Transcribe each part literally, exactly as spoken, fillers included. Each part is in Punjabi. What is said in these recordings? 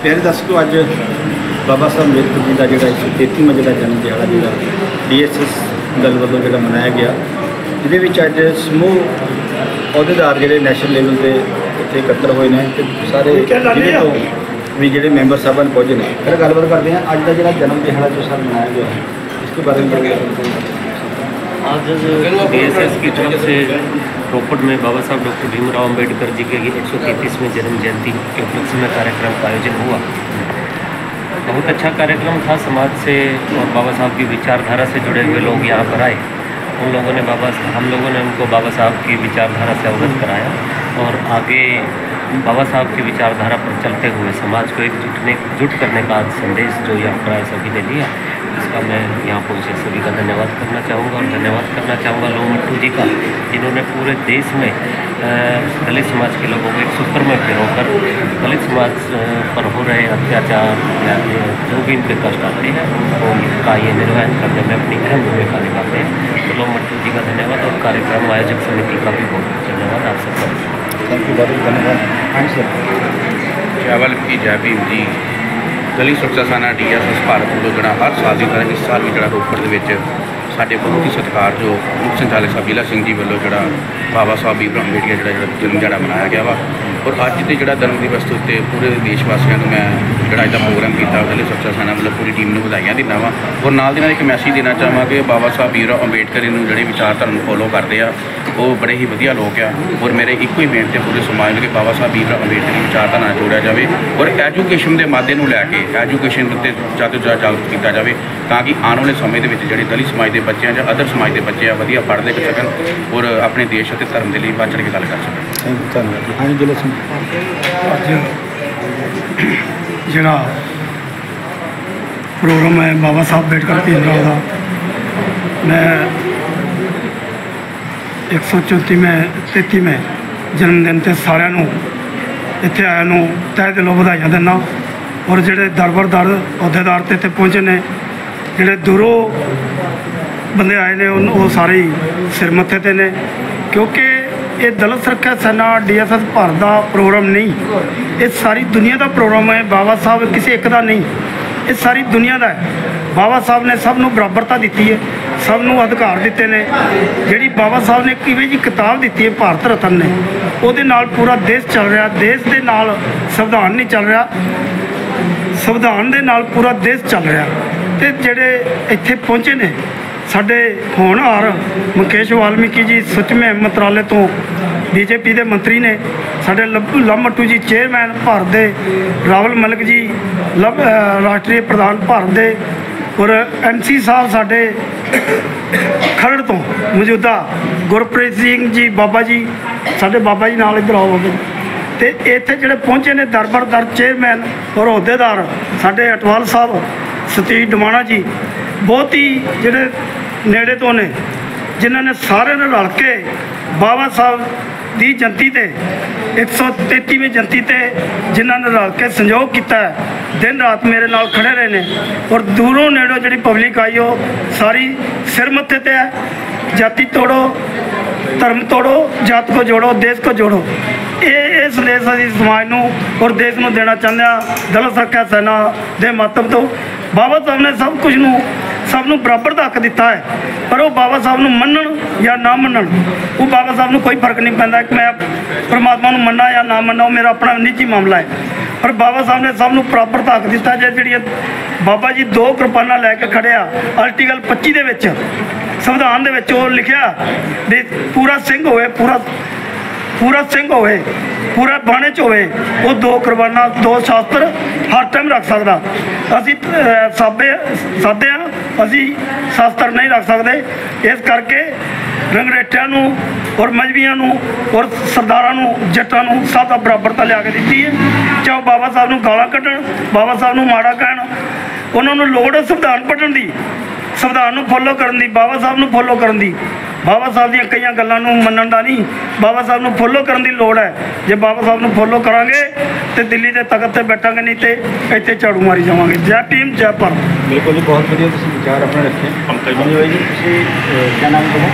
प्यारे दर्शकों, अज बाबा साहब अम्बेडकर जी का जो एक सौ तेतीवां जो जन्म दिहाड़ा जो डी एस एस दल वालों जो मनाया गया, जिद अज समूह अहुदेदार जो नैशनल लेवल पर इतने एकत्र हुए हैं तो सारे जिले तो भी जो मैंबर साहबान पहुँचे हैं। फिर गलबात करते हैं अज का जो जन्म दिहाड़ा जो सर मनाया गया है, इसके बारे में। आज डी एस एस की तरफ से रोपड़ में बाबा साहब डॉक्टर भीमराव अम्बेडकर जी के एक सौ तैंतीसवें जन्म जयंती के उपलक्ष्य में कार्यक्रम का आयोजन हुआ। बहुत अच्छा कार्यक्रम था। समाज से और बाबा साहब की विचारधारा से जुड़े हुए लोग यहाँ पर आए। उन लोगों ने बाबा हम लोगों ने उनको बाबा साहब की विचारधारा से अवगत कराया और आगे बाबा साहब की विचारधारा पर चलते हुए समाज को एक जुटने जुट करने का संदेश जो यहाँ पर आए सभी ने लिया। इसका मैं यहाँ पहुँचे सभी का धन्यवाद करना चाहूँगा और धन्यवाद करना चाहूँगा लोग मट्टू जी का, जिन्होंने पूरे देश में दलित समाज के लोगों को एक सूत्र में पिरोकर दलित समाज पर हो रहे अत्याचार या जो भी इनके कष्ट आते हैं उनको का ये निर्वहन करने में अपनी अहम भूमिका निभाते हैं। तो लोग मट्टू जी का धन्यवाद और कार्यक्रम आयोजक समिति का भी बहुत धन्यवाद आप सबका। थैंक यू, बहुत धन्यवाद। हाँ सर। चावल की जय भीम जी। दलित सुरक्षा सेना डी एस एस भारत वालों जो हर साल की तरह इस साल भी जो रोपड़ के साढ़े बहुत ही सत्कार जो मुख संचालक साहब लीला सिंह जी वालों जो बाबा साहब भीमराव अम्बेडकर जो जन्म दिहाड़ा मनाया गया वा। और अज के जो जन्म दिवस के उत्ते पूरे देशवासियों को मैं जोड़ा इदा प्रोग्राम किया दलित सुरक्षा सेना मतलब पूरी टीम को बधाइयाँ दिना वा। और नाल दी नाल एक मैसेज देना चाहवा कि बाबा साहब भीमराव अम्बेडकर जो विचार धर्म फॉलो करते हैं वो बड़े ही वधिया लोग आ। और मेरे एको ही बेनती पूरे समाज में कि बाबा साहब भीमराव अम्बेडकर की विचारधारा जोड़िया जाए और एजुकेशन के मादे को लैके एजुकेशन उत्ते ज़्यादा तो ज़्यादा जागरूक किया जाए ताकि आने वाले समय के जोड़े दलित समाज के बच्चे या अदर समाज के बच्चे वधिया पढ़ लिख सकन और अपने देश और धर्म के लिए बढ़ चढ़ के गल कर सकन। जोड़ा प्रोग्राम है बाबा साहब अम्बेडकर भीमराव का, मैं एक सौ चौंती में तेती में जन्मदिन से सारिਆਂ ਨੂੰ ਇੱਥੇ ਆਇਆਂ ਨੂੰ तह दिलों ਵਧਾਈਆਂ ਦਿੰਦਾ। और ਜਿਹੜੇ दर बर दर अहुदेदार ते इत्थे पहुँचे ने, ਜਿਹੜੇ दूरों बंदे आए ने वो सारे सिर मत्थे ते ने, क्योंकि ये दलित सुरक्षा सेना डी एस एस भारत का प्रोग्राम नहीं, ये सारी दुनिया का प्रोग्राम है। बाबा साहब किसी एक का नहीं, ये सारी दुनिया का है। बाबा साहब ने सब नूं बराबरता दी है, सब नूं अधिकार दिते ने। जिहड़ी बाबा साहब ने किवें जी किताब दी है भारत रत्न ने, उहदे नाल पूरा देश चल रहा। देश के नाल संविधान नहीं चल रहा, संविधान के नाल पूरा देश चल रहा। तो जिहड़े इत्थे पहुँचे ने साडे होनहार मुकेश वाल्मीकि जी सचमें मंत्रालय तो बीजेपी के मंत्री ने, साडे लव मट्टू जी चेयरमैन भारत के, रावल मलिक जी लव राष्ट्रीय प्रधान भारत के, और एम सी साहब साडे खरड़ तो मौजूदा गुरप्रीत सिंह जी बाबा जी साडे बाबा जी नाल इधर आओगे। तो इत्थे जिहड़े पहुँचे ने दर बर दर चेयरमैन और अहुदेदार साडे अटवाल साहब सतीश डमाणा जी बहुत ही जिहड़े नेड़े तो ने, जिन्हों ने सारे ने रल के बाबा साहब की जयंती ते एक सौ तेतीवीं जयंती ते जिन्हों ने रल के संयोग किया है, दिन रात मेरे नाल खड़े रहे ने। और दूरों नेड़ों जी पब्लिक आई हो सारी सिर मत्थे ते है। जाति तोड़ो, धर्म तोड़ो, जात को जोड़ो, देश को जोड़ो। ये संदेश असीं समाज नूं और देश नूं देना चाहते हैं। दलित सुरक्षा सेना के माध्यम तो बाबा साहब ने सब कुछ नूं सब नूं बराबर का हक दिता है, पर वो बाबा साहब नूं मनण या ना मनण वो बाबा साहब नूं कोई फर्क नहीं पैंदा कि मैं परमात्मा नूं मन्ना या ना मन्ना, वो मेरा अपना निजी मामला है। पर बाबा साहब ने सब नूं बराबर का हक दिता। जे जिहड़ियां बाबा जी दो कृपाना लैके खड़े आ, आर्टिकल पच्ची दे विच संविधान दे विच वो लिखिया भी पूरा सिंह होए, पूरा पूरा सिंह होए, पूरा बाणे च होए, वो दो कुरबाना दो शास्त्र हर टाइम रख सकता। असी साबे सादे हाँ, असी शास्त्र नहीं रख सकते। इस करके रंगरेटियां नूं और मजहबियां नूं और सरदारां नूं जट्टां नूं सब दा बराबरता लिया के दी है। चाहे बाबा साहब नूं गालां कड्ढण, बाबा साहब नूं माड़ा कहण, उन्होंने लोड़ है संविधान पढ़न दी, संविधान नूं फॉलो करन दी, बाबा साहब नूं फॉलो करन दी। बाबा साहब दी कई गल्लां नूं मनण दा नहीं, बाबा साहब नूं फॉलो करन दी लोड़ है। जे बाबा साहब नूं फॉलो करांगे तो दिल्ली के तख्त ते बैठांगे, नहीं तो इत्थे झाड़ू मारी जावांगे। जय भीम जय भारत। बिल्कुल जी, बहुत वधिया तुसीं विचार अपने रखे। हम कई जी क्या नाम है?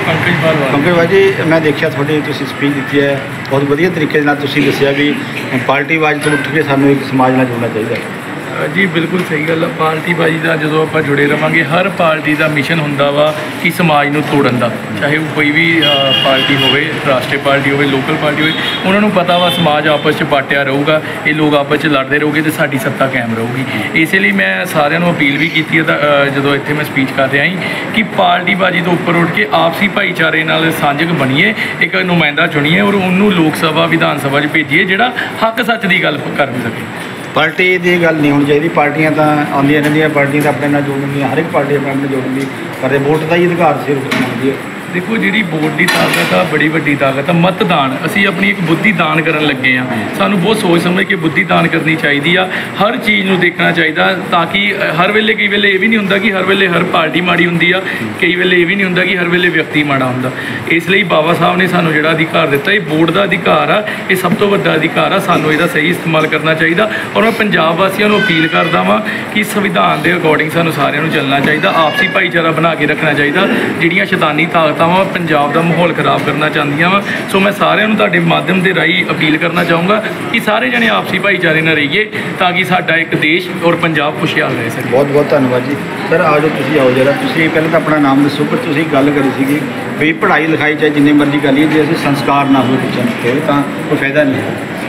ਪੰਕਜ ਭਾਲਵਾਲ। ਪੰਕਜ ਭਾਜੀ, ਮੈਂ ਦੇਖਿਆ ਤੁਹਾਡੀ ਤੁਸੀਂ ਸਪੀਚ ਦਿੱਤੀ ਹੈ, ਬਹੁਤ ਵਧੀਆ ਤਰੀਕੇ ਦੇ ਨਾਲ ਤੁਸੀਂ ਦੱਸਿਆ ਵੀ ਪਾਰਟੀਵਾਜ਼ ਤੋਂ ਉੱਠ ਕੇ ਸਾਨੂੰ ਇੱਕ ਸਮਾਜ ਨਾਲ ਜੁੜਨਾ ਚਾਹੀਦਾ ਹੈ। ਜੀ ਬਿਲਕੁਲ ਸਹੀ ਗੱਲ ਆ। ਪਾਰਟੀਬਾਜ਼ੀ ਦਾ ਜਦੋਂ ਆਪਾਂ ਜੁੜੇ ਰਵਾਂਗੇ, ਹਰ ਪਾਰਟੀ ਦਾ ਮਿਸ਼ਨ ਹੁੰਦਾ ਵਾ ਕਿ ਸਮਾਜ ਨੂੰ ਤੋੜਨ ਦਾ, ਚਾਹੇ ਉਹ ਕੋਈ ਵੀ ਅ, ਪਾਰਟੀ ਹੋਵੇ, ਰਾਸ਼ਟਰੀ ਪਾਰਟੀ ਹੋਵੇ, ਲੋਕਲ ਪਾਰਟੀ ਹੋਵੇ, ਉਹਨਾਂ ਨੂੰ ਪਤਾ ਵਾ ਸਮਾਜ ਆਪਸ 'ਚ ਬਾਟਿਆ ਰਹੂਗਾ, ਇਹ ਲੋਕ ਆਪਸ 'ਚ ਲੜਦੇ ਰਹੂਗੇ ਤੇ ਸਾਡੀ ਸੱਤਾ ਕਾਇਮ ਰਹੂਗੀ। ਇਸੇ ਲਈ ਮੈਂ ਸਾਰਿਆਂ ਨੂੰ ਅਪੀਲ ਵੀ ਕੀਤੀ ਹੈ ਤਾਂ ਅ, ਜਦੋਂ ਇੱਥੇ ਮੈਂ ਸਪੀਚ ਕਰ ਰਿਹਾ ਸੀ ਕਿ ਪਾਰਟੀਬਾਜ਼ੀ ਤੋਂ ਉੱਪਰ ਉੱਠ ਕੇ ਆਪਸੀ ਭਾਈਚਾਰੇ ਨਾਲ ਸਾਂਝਕ ਬਣੀਏ, ਇੱਕ ਨੁਮਾਇੰਦਾ ਚੁਣੀਏ ਔਰ ਉਹਨੂੰ ਲੋਕ ਸਭਾ ਵਿਧਾਨ ਸਭਾ 'ਚ ਭੇਜੀਏ ਜਿਹੜਾ ਹੱਕ ਸੱਚ ਦੀ ਗੱਲ ਕਰ ਸਕੇ। ਪਾਰਟੀ ਦੀ ਗੱਲ ਨਹੀਂ ਹੋਣੀ ਚਾਹੀਦੀ। ਪਾਰਟੀਆਂ ਤਾਂ ਆਉਂਦੀਆਂ ਰਹਿੰਦੀਆਂ, ਪਾਰਟੀਆਂ ਤਾਂ ਆਪਣੇ ਨਾਲ ਜੋੜਨਗੀਆਂ, ਹਰ ਇੱਕ ਪਾਰਟੀ ਆਪਣੇ ਆਪਣੇ ਜੋੜਨਗੀ, ਪਰ ਵੋਟ ਦਾ ਹੀ ਅਧਿਕਾਰ ਸਿਰ ਮੰਗਦੀ ਹੈ। ਦੇਖੋ, ਜਿਹੜੀ ਵੋਟ ਦੀ ਤਾਕਤ ਆ ਬੜੀ ਵੱਡੀ ਤਾਕਤ ਆ। ਮਤਦਾਨ, ਅਸੀਂ ਆਪਣੀ ਇੱਕ ਬੁੱਧੀ ਦਾਨ ਕਰਨ ਲੱਗੇ ਆ। ਸਾਨੂੰ ਬਹੁਤ ਸੋਚ ਸਮਝ ਕੇ ਬੁੱਧੀ ਦਾਨ ਕਰਨੀ ਚਾਹੀਦੀ ਆ। ਹਰ ਚੀਜ਼ ਨੂੰ ਦੇਖਣਾ ਚਾਹੀਦਾ ਤਾਂ ਕਿ ਹਰ ਵੇਲੇ ਕਈ ਵੇਲੇ ਇਹ ਵੀ ਨਹੀਂ ਹੁੰਦਾ ਕਿ ਹਰ ਵੇਲੇ ਹਰ ਪਾਰਟੀ ਮਾੜੀ ਹੁੰਦੀ ਆ, ਕਈ ਵੇਲੇ ਇਹ ਵੀ ਨਹੀਂ ਹੁੰਦਾ ਕਿ ਹਰ ਵੇਲੇ ਵਿਅਕਤੀ ਮਾੜਾ ਹੁੰਦਾ। ਇਸ ਲਈ ਬਾਬਾ ਸਾਹਿਬ ਨੇ ਸਾਨੂੰ ਜਿਹੜਾ ਅਧਿਕਾਰ ਦਿੱਤਾ, ਇਹ ਵੋਟ ਦਾ ਅਧਿਕਾਰ ਆ, ਇਹ ਸਭ ਤੋਂ ਵੱਡਾ ਅਧਿਕਾਰ ਆ। ਸਾਨੂੰ ਇਹਦਾ ਸਹੀ ਇਸਤੇਮਾਲ ਕਰਨਾ ਚਾਹੀਦਾ ਔਰ ਮੈਂ ਪੰਜਾਬ ਵਾਸੀਆਂ ਨੂੰ ਅਪੀਲ ਕਰਦਾ ਵਾਂ ਕਿ ਸੰਵਿਧਾਨ ਦੇ ਅਕੋਰਡਿੰਗ ਸਾਨੂੰ ਸਾਰਿਆਂ ਨੂੰ ਚੱਲਣਾ ਚਾਹੀਦਾ, ਆਪਸੀ ਭਾਈਚਾਰਾ ਬਣਾ ਕੇ ਰੱਖਣਾ ਚਾਹੀਦਾ। ਜਿਹੜੀਆਂ ਸ਼ੈਤਾਨੀ ਤਾਕਤਾਂ ਵਾ ਪੰਜਾਬ ਦਾ ਮਾਹੌਲ ਖਰਾਬ ਕਰਨਾ ਚਾਹੁੰਦੀਆਂ ਵਾ, ਸੋ ਮੈਂ ਸਾਰਿਆਂ ਨੂੰ ਤੁਹਾਡੇ ਮਾਧਿਅਮ ਦੇ ਰਾਹੀਂ ਅਪੀਲ ਕਰਨਾ ਚਾਹੂੰਗਾ ਕਿ ਸਾਰੇ ਜਣੇ ਆਪਸੀ ਭਾਈਚਾਰੇ ਨਾਲ ਰਹੀਏ ਤਾਂ ਕਿ ਸਾਡਾ ਇੱਕ ਦੇਸ਼ ਔਰ ਪੰਜਾਬ ਖੁਸ਼ਹਾਲ ਰਹਿ ਸਕੇ। ਬਹੁਤ ਬਹੁਤ ਧੰਨਵਾਦ ਜੀ। ਸਰ ਆਓ ਜੋ ਤੁਸੀਂ ਆਓ ਜਰਾ, ਤੁਸੀਂ ਪਹਿਲਾਂ ਤਾਂ ਆਪਣਾ ਨਾਮ ਦੱਸੋ, ਪਰ ਤੁਸੀਂ ਗੱਲ ਕਰੀ ਸੀਗੀ ਵੀ ਪੜ੍ਹਾਈ ਲਿਖਾਈ ਚਾਹੇ ਜਿੰਨੀ ਮਰਜ਼ੀ ਕਰ ਲਈਏ, ਜੇ ਅਸੀਂ ਸੰਸਕਾਰ ਨਾ ਹੋਏ ਬੱਚਿਆਂ ਨੂੰ ਫਿਰ ਤਾਂ ਕੋਈ ਫਾਇਦਾ ਨਹੀਂ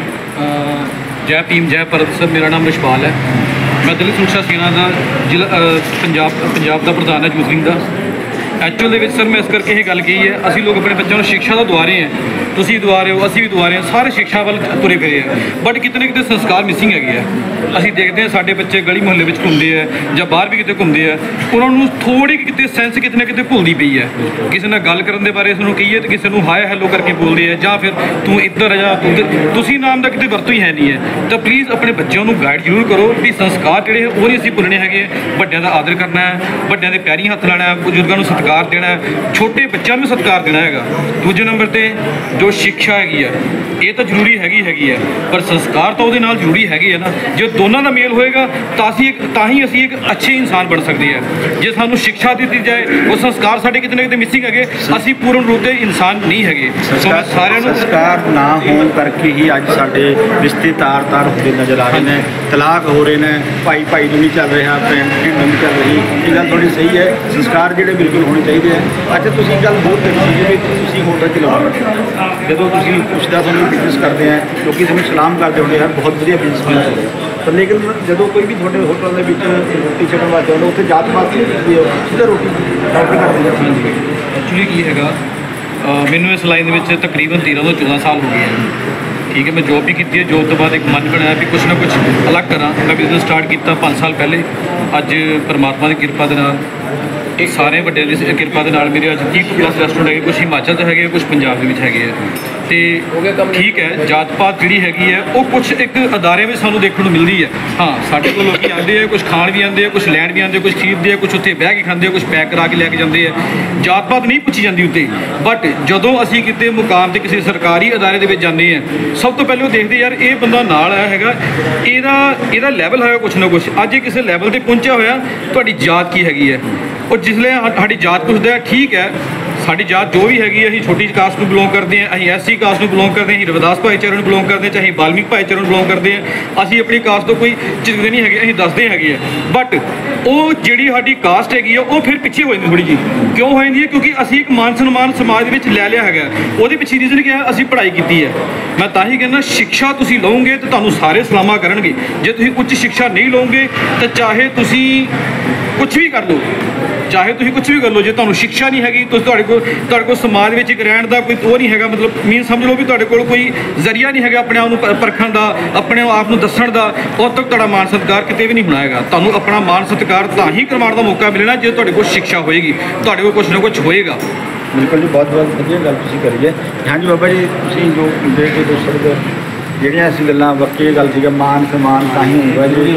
ਹੈ। ਜੈ ਭੀਮ ਜੈ ਭਾਰਤ। ਸਰ ਮੇਰਾ ਨਾਮ ਰਿਸ਼ਪਾਲ ਹੈ, ਮੈਂ ਦਲਿਤ ਸੁਰੱਖਿਆ ਸੇਨਾ ਦਾ ਜ਼ਿਲ੍ਹਾ ਅ, ਪੰਜਾਬ ਪੰਜਾਬ ਦਾ ਪ੍ਰਧਾਨ ਹੈ ਯੂਥ ਵਿੰਗ ਦਾ। ਐਕਚੁਅਲ ਦੇ ਵਿੱਚ ਸਰ ਮੈਂ ਇਸ ਕਰਕੇ ਇਹ ਗੱਲ ਕਹੀ ਹੈ, ਅਸੀਂ ਲੋਕ ਆਪਣੇ ਬੱਚਿਆਂ ਨੂੰ ਸਿੱਖਿਆ ਤਾਂ ਦਵਾ ਰਹੇ ਹਾਂ, ਤੁਸੀਂ ਦਵਾ ਰਹੇ ਹੋ, ਅਸੀਂ ਵੀ ਦਵਾ ਰਹੇ ਹਾਂ, ਸਾਰੇ ਸਿੱਖਿਆ ਵੱਲ ਤੁਰੇ ਫਿਰੇ ਆ, ਬਟ ਕਿਤੇ ਨਾ ਕਿਤੇ ਸੰਸਕਾਰ ਮਿਸਿੰਗ ਹੈਗੇ ਆ। ਅਸੀਂ ਦੇਖਦੇ ਹਾਂ ਸਾਡੇ ਬੱਚੇ ਗਲੀ ਮੁਹੱਲੇ ਵਿੱਚ ਘੁੰਮਦੇ ਆ ਜਾਂ ਬਾਹਰ ਵੀ ਕਿਤੇ ਘੁੰਮਦੇ ਆ, ਉਹਨਾਂ ਨੂੰ ਥੋੜ੍ਹੀ ਕਿਤੇ ਸੈਂਸ ਕਿਤੇ ਨਾ ਕਿਤੇ ਭੁੱਲਦੀ ਪਈ ਹੈ। ਕਿਸੇ ਨਾਲ ਗੱਲ ਕਰਨ ਦੇ ਬਾਰੇ ਸਾਨੂੰ ਕਹੀਏ ਤਾਂ ਕਿਸੇ ਨੂੰ ਹਾਏ ਹੈਲੋ ਕਰਕੇ ਬੋਲਦੇ ਆ, ਜਾਂ ਫਿਰ ਤੂੰ ਇੱਧਰ ਆ ਜਾ, ਤੂੰ ਤੁਸੀਂ ਨਾਮ ਦਾ ਕਿਤੇ ਵਰਤੋਂ ਹੀ ਹੈ ਨਹੀਂ ਹੈ। ਤਾਂ ਪਲੀਜ਼ ਆਪਣੇ ਬੱਚਿਆਂ ਨੂੰ ਗਾਈਡ ਜ਼ਰੂਰ ਕਰੋ ਵੀ ਸੰਸਕਾਰ ਜਿਹੜੇ ਉਹ ਨਹੀਂ ਅਸੀਂ ਭੁੱਲਣੇ ਹੈਗੇ। ਵੱਡਿਆਂ ਦਾ ਆਦਰ ਕਰਨਾ ਹੈ, ਵੱਡਿਆਂ ਦੇ ਪੈਰੀਂ ਹੱਥ ਲਾਉਣਾ ਹੈ, ਬਜ਼ੁਰਗਾਂ ਨੂੰ ਸਤਿਕਾਰ ਦੇਣਾ ਹੈ, ਛੋਟੇ ਬੱਚਿਆਂ ਨੂੰ ਸਤਿਕਾਰ ਦੇਣਾ ਹੈਗਾ। ਦੂਜੇ ਨੰਬਰ 'ਤੇ ਜੋ ਸਿੱਖਿਆ ਹੈਗੀ ਆ, ਇਹ ਤਾਂ ਜ਼ਰੂਰੀ ਹੈਗੀ ਹੈਗੀ ਹੈ, ਪਰ ਸੰਸਕਾਰ ਤਾਂ ਉਹਦੇ ਨਾਲ ਜ਼ਰੂਰੀ ਹੈਗੇ ਆ ਨਾ। ਜੇ ਦੋਨਾਂ ਦਾ ਮੇਲ ਹੋਏਗਾ ਤਾਂ ਅਸੀਂ ਇੱਕ ਤਾਂ ਹੀ ਅਸੀਂ ਇੱਕ ਅੱਛੇ ਇਨਸਾਨ ਬਣ ਸਕਦੇ ਹਾਂ। ਜੇ ਸਾਨੂੰ ਸਿੱਖਿਆ ਦਿੱਤੀ ਜਾਏ, ਉਹ ਸੰਸਕਾਰ ਸਾਡੇ ਕਿਤੇ ਨਾ ਕਿਤੇ ਮਿਸਿੰਗ ਹੈਗੇ, ਅਸੀਂ ਪੂਰਨ ਰੂਪ ਦੇ ਇਨਸਾਨ ਨਹੀਂ ਹੈਗੇ। ਸੋ ਮੈਂ ਸਾਰਿਆਂ ਨੂੰ ਸੰਸਕਾਰ ਨਾ ਹੋਣ ਕਰਕੇ ਹੀ ਅੱਜ ਸਾਡੇ ਰਿਸ਼ਤੇ ਤਾਰ ਤਾਰ ਹੁੰਦੇ ਨਜ਼ਰ ਆ ਰਹੇ ਨੇ, ਤਲਾਕ ਹੋ ਰਹੇ ਨੇ, ਭਾਈ ਭਾਈ ਨੂੰ ਨਹੀਂ ਚੱਲ ਰਿਹਾ, ਭੈਣ ਭੈਣ ਨੂੰ ਨਹੀਂ ਚੱਲ ਰਹੀ। ਇਹ ਗੱਲ ਥੋੜ੍ਹੀ ਸਹੀ ਹੈ, ਸੰਸਕਾਰ ਜਿਹੜੇ ਬਿਲਕੁਲ ਹੋਣੇ ਚਾਹੀਦੇ ਹੈ। ਅੱਛਾ, ਤੁਸੀਂ ਗੱਲ ਹੋਰ ਕਰੀ ਸੀ ਵੀ ਤੁਸੀਂ ਹੋਟਲ ਚਲਾਉਂਦੇ, ਜਦੋਂ ਤੁਸੀਂ ਪੁੱਛਦਾ ਤੁਹਾਨੂੰ ਬਿਜ਼ਨਸ ਕਰਦੇ ਆ, ਲੋਕੀ ਤੁਹਾਨੂੰ ਸਲਾਮ ਕਰਦੇ ਹੁੰਦੇ ਯਾਰ ਬਹੁਤ ਵਧੀਆ ਬਿਜ਼ਨਸ ਬਣਾ ਰਹੇ, ਪਰ ਲੇਕਿਨ ਜਦੋਂ ਕੋਈ ਵੀ ਤੁਹਾਡੇ ਹੋਟਲ ਦੇ ਵਿੱਚ ਰੋਟੀ ਛਕਣ ਵਾਸਤੇ ਆਉਂਦਾ, ਉੱਥੇ ਜਾਤ ਪਾਤ ਨਹੀਂ ਹੁੰਦੀ, ਸਿੱਧਾ ਰੋਟੀ ਰੋਟੀ ਕਰਦੇ ਜਾਂਦੀ ਹੈ। ਐਕਚੁਅਲੀ ਕੀ ਹੈਗਾ, ਅ, ਮੈਨੂੰ ਇਸ ਲਾਈਨ ਦੇ ਵਿੱਚ ਤਕਰੀਬਨ ਤੇਰ੍ਹਾਂ ਤੋਂ ਚੌਦਾਂ ਸਾਲ ਹੋ ਗਏ ਹੈ। ਠੀਕ ਹੈ, ਮੈਂ ਜੋਬ ਵੀ ਕੀਤੀ ਹੈ, ਜੋਬ ਤੋਂ ਬਾਅਦ ਇੱਕ ਮਨ ਬਣਾਇਆ ਵੀ ਕੁਛ ਨਾ ਕੁਛ ਅਲੱਗ ਕਰਾਂ। ਮੈਂ ਬਿਜ਼ਨਸ ਸਟਾਰਟ ਕੀਤਾ ਪੰਜ ਸਾਲ ਪਹਿਲੇ। ਅੱਜ ਪਰਮਾਤਮਾ ਦੀ ਕਿਰਪਾ ਦੇ ਨਾਲ, ਇਹ ਸਾਰੇ ਵੱਡਿਆਂ ਦੀ ਕਿਰਪਾ ਦੇ ਨਾਲ ਮੇਰੇ ਅੱਜ ਤੀਹ ਪਲੱਸ ਰੈਸਟੋਰੈਂਟ ਹੈਗੇ, ਕੁਛ ਹਿਮਾਚਲ 'ਚ ਹੈਗੇ, ਕੁਛ ਪੰਜਾਬ ਦੇ ਵਿੱਚ ਹੈਗੇ ਆ। ਤੇ ਠੀਕ ਹੈ, ਜਾਤ ਪਾਤ ਜਿਹੜੀ ਹੈਗੀ ਹੈ ਉਹ ਕੁਛ ਇੱਕ ਅਦਾਰਿਆਂ ਵਿੱਚ ਸਾਨੂੰ ਦੇਖਣ ਨੂੰ ਮਿਲਦੀ ਹੈ। ਹਾਂ, ਸਾਡੇ ਕੋਲ ਲੋਕੀ ਆਉਂਦੇ ਆ, ਕੁਛ ਖਾਣ ਵੀ ਆਉਂਦੇ ਆ, ਕੁਛ ਲੈਣ ਵੀ ਆਉਂਦੇ ਆ, ਕੁਛ ਖਰੀਦਦੇ ਆ, ਕੁਛ ਉੱਥੇ ਬਹਿ ਕੇ ਖਾਂਦੇ ਆ, ਕੁਛ ਪੈਕ ਕਰਾ ਕੇ ਲੈ ਕੇ ਜਾਂਦੇ ਆ। ਜਾਤ ਪਾਤ ਨਹੀਂ ਪੁੱਛੀ ਜਾਂਦੀ ਉੱਤੇ, ਬਟ ਜਦੋਂ ਅਸੀਂ ਕਿਤੇ ਮੁਕਾਮ 'ਤੇ ਕਿਸੇ ਸਰਕਾਰੀ ਅਦਾਰੇ ਦੇ ਵਿੱਚ ਜਾਂਦੇ ਹਾਂ, ਸਭ ਤੋਂ ਪਹਿਲਾਂ ਉਹ ਦੇਖਦੇ ਯਾਰ ਇਹ ਬੰਦਾ ਨਾਲ ਆਇਆ ਹੈਗਾ, ਇਹਦਾ ਇਹਦਾ ਲੈਵਲ ਹੈਗਾ ਕੁਛ ਨਾ ਕੁਛ। ਅੱਜ ਇਹ ਕਿਸੇ ਲੈਵਲ 'ਤੇ ਪਹੁੰਚਿਆ ਹੋਇਆ, ਤੁਹਾਡੀ ਜਾਤ ਕੀ ਹੈਗੀ ਹੈ। ਉਹ ਜਿਸਲੇ ਸਾਡੀ ਜਾਤ ਪੁੱਛਦਾ, ਠੀਕ ਹੈ ਸਾਡੀ ਜਾਤ ਜੋ ਵੀ ਹੈਗੀ ਹੈ, ਅਸੀਂ ਛੋਟੀ ਕਾਸਟ ਨੂੰ ਬਿਲੋਂਗ ਕਰਦੇ ਹਾਂ, ਅਸੀਂ ਐਸ ਸੀ ਕਾਸਟ ਨੂੰ ਬਿਲੋਂਗ ਕਰਦੇ ਹਾਂ, ਅਸੀਂ ਰਵਿਦਾਸ ਭਾਈਚਾਰੇ ਨੂੰ ਬਿਲੋਂਗ ਕਰਦੇ ਹਾਂ, ਚਾਹੇ ਬਾਲਮੀਕ ਭਾਈਚਾਰੇ ਨੂੰ ਬਿਲੋਂਗ ਕਰਦੇ ਹਾਂ। ਅਸੀਂ ਆਪਣੀ ਕਾਸਟ ਤੋਂ ਕੋਈ ਝਿਜਕਦੇ ਨਹੀਂ ਹੈਗੇ, ਅਸੀਂ ਦੱਸਦੇ ਹੈਗੇ ਆ। ਬਟ ਉਹ ਜਿਹੜੀ ਸਾਡੀ ਕਾਸਟ ਹੈਗੀ ਆ, ਉਹ ਫਿਰ ਪਿੱਛੇ ਹੋ ਜਾਂਦੀ ਥੋੜ੍ਹੀ ਜਿਹੀ। ਕਿਉਂ ਹੋ ਜਾਂਦੀ ਹੈ? ਕਿਉਂਕਿ ਅਸੀਂ ਇੱਕ ਮਾਨ ਸਨਮਾਨ ਸਮਾਜ ਦੇ ਵਿੱਚ ਲੈ ਲਿਆ ਹੈਗਾ। ਉਹਦੇ ਪਿੱਛੇ ਰੀਜ਼ਨ ਕੀ ਹੈ? ਅਸੀਂ ਪੜ੍ਹਾਈ ਕੀਤੀ ਹੈ। ਮੈਂ ਤਾਂ ਹੀ ਕਹਿੰਦਾ, ਸਿੱਖਿਆ ਤੁਸੀਂ ਲਓਗੇ ਤਾਂ ਤੁਹਾਨੂੰ ਸਾਰੇ ਸਲਾਮਾਂ ਕਰਨਗੇ। ਜੇ ਤੁਸੀਂ ਉੱਚ ਸਿੱਖਿਆ ਨਹੀਂ ਲਓਗੇ ਤਾਂ ਚਾਹੇ ਤੁਸੀਂ ਕੁਛ ਵੀ ਕਰ ਲਓ, ਚਾਹੇ ਤੁਸੀਂ ਕੁਛ ਵੀ ਕਰ ਲਓ, ਜੇ ਤੁਹਾਨੂੰ ਸਿੱਖਿਆ ਨਹੀਂ ਹੈਗੀ, ਤੁਸੀਂ ਤੁਹਾਡੇ ਕੋਲ ਤੁਹਾਡੇ ਕੋਲ ਸਮਾਜ ਵਿੱਚ ਇੱਕ ਰਹਿਣ ਦਾ ਕੋਈ ਉਹ ਨਹੀਂ ਹੈਗਾ, ਮਤਲਬ ਮੀਨ ਸਮਝ ਲਓ ਵੀ ਤੁਹਾਡੇ ਕੋਲ ਕੋਈ ਜ਼ਰੀਆ ਨਹੀਂ ਹੈਗਾ ਆਪਣੇ ਆਪ ਨੂੰ ਪ- ਪਰਖਣ ਦਾ, ਆਪਣੇ ਆਪ ਨੂੰ ਦੱਸਣ ਦਾ, ਉਦੋਂ ਤੱਕ ਤੁਹਾਡਾ ਮਾਣ ਸਤਿਕਾਰ ਕਿਤੇ ਵੀ ਨਹੀਂ ਹੋਣਾ ਹੈਗਾ। ਤੁਹਾਨੂੰ ਆਪਣਾ ਮਾਣ ਸਤਿਕਾਰ ਤਾਂ ਹੀ ਕਰਵਾਉਣ ਦਾ ਮੌਕਾ ਮਿਲਣਾ ਜੇ ਤੁਹਾਡੇ ਕੋਲ ਸਿੱਖਿਆ ਹੋਏਗੀ, ਤੁਹਾਡੇ ਕੋਲ ਕੁਛ ਨਾ ਕੁਛ ਹੋਏਗਾ। ਬਿਲਕੁਲ ਜੀ, ਬਹੁਤ ਬਹੁਤ ਵਧੀਆ ਗੱਲ ਤੁਸੀਂ ਕਰੀ ਹੈ। ਹਾਂਜੀ ਬਾਬਾ ਜੀ, ਤੁਸੀਂ ਜੋ ਦੇਖ ਕੇ ਦੱਸ ਸਕਦੇ ਹੋ, ਜਿਹੜੀਆਂ ਅਸੀਂ ਗੱਲਾਂ ਵਾਕਈ ਗੱਲ ਸੀਗਾ, ਮਾਨ ਸਨਮਾਨ ਤਾਂ ਹੀ ਹੋਊਗਾ ਜੀ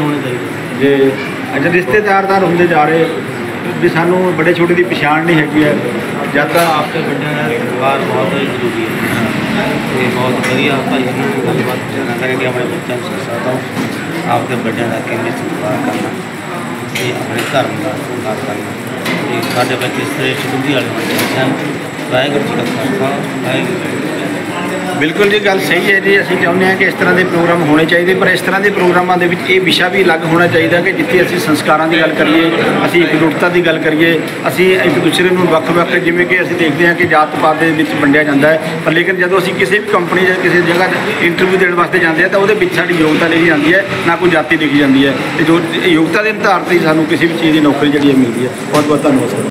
ਜੇ ਅੱਛਾ ਰਿਸ਼ਤੇਦਾਰ ਹੁੰਦੇ ਜਾ ਰਹੇ ਵੀ ਸਾਨੂੰ ਬੜੇ ਛੋਟੇ ਦੀ ਪਛਾਣ ਨਹੀਂ ਹੈਗੀ ਹੈ। ਜਦ ਤੱਕ आपके बड़े व्यवहार बहुत जरूरी है, ये बहुत बढ़िया भाई गलबात ना करें कि अपने बच्चों को सिखाता हूँ आपके बड़े का किमें सत्कार करना, ये अपने धर्म का सत्कार करना। ये साढ़े बच्चे श्रेष्ठ बुद्धि वाले बच्चे हैं, ਵਾਹਿਗੁਰੂ ਜੀ ਕਾ ਖਾਲਸਾ ਵਾਹਿਗੁਰੂ ਜੀ ਕੀ ਫਤਿਹ। ਬਿਲਕੁਲ ਜੀ, ਗੱਲ ਸਹੀ ਹੈ ਜੀ। ਅਸੀਂ ਚਾਹੁੰਦੇ ਹਾਂ ਕਿ ਇਸ ਤਰ੍ਹਾਂ ਦੇ ਪ੍ਰੋਗਰਾਮ ਹੋਣੇ ਚਾਹੀਦੇ, ਪਰ ਇਸ ਤਰ੍ਹਾਂ ਦੇ ਪ੍ਰੋਗਰਾਮਾਂ ਦੇ ਵਿੱਚ ਇਹ ਵਿਸ਼ਾ ਵੀ ਅਲੱਗ ਹੋਣਾ ਚਾਹੀਦਾ ਕਿ ਜਿੱਥੇ ਅਸੀਂ ਸੰਸਕਾਰਾਂ ਦੀ ਗੱਲ ਕਰੀਏ, ਅਸੀਂ ਇਕਜੁੱਟਤਾ ਦੀ ਗੱਲ ਕਰੀਏ, ਅਸੀਂ ਇੱਕ ਦੂਸਰੇ ਨੂੰ ਵੱਖ-ਵੱਖ, ਜਿਵੇਂ ਕਿ ਅਸੀਂ ਦੇਖਦੇ ਹਾਂ ਕਿ ਜਾਤ ਪਾਤ ਦੇ ਵਿੱਚ ਵੰਡਿਆ ਜਾਂਦਾ ਹੈ, ਪਰ ਲੇਕਿਨ ਜਦੋਂ ਅਸੀਂ ਕਿਸੇ ਵੀ ਕੰਪਨੀ ਜਾਂ ਕਿਸੇ ਜਗ੍ਹਾ 'ਤੇ ਇੰਟਰਵਿਊ ਦੇਣ ਵਾਸਤੇ ਜਾਂਦੇ ਹਾਂ ਤਾਂ ਉਹਦੇ ਵਿੱਚ ਸਾਡੀ ਯੋਗਤਾ ਲਿਖੀ ਜਾਂਦੀ ਹੈ, ਨਾ ਕੋਈ ਜਾਤੀ ਲਿਖੀ ਜਾਂਦੀ ਹੈ। ਤੇ ਜੋ ਯੋਗਤਾ ਦੇ ਆਧਾਰ 'ਤੇ ਸਾਨੂੰ ਕਿਸੇ ਵੀ ਚੀਜ਼ ਦੀ ਨੌਕਰੀ ਜਿਹੜੀ ਹੈ ਮਿਲਦੀ ਹੈ। ਬਹੁਤ ਬਹੁਤ ਧੰਨਵਾਦ ਸਰ।